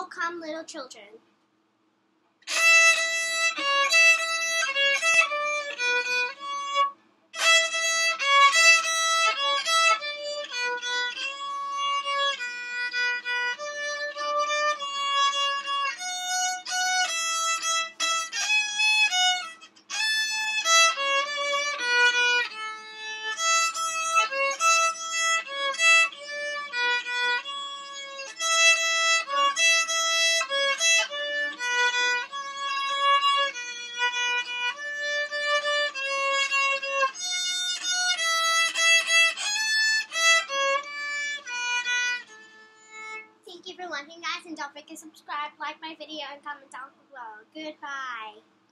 Oh, come little children. Thank you for watching, guys, and don't forget to subscribe, like my video, and comment down below. Goodbye.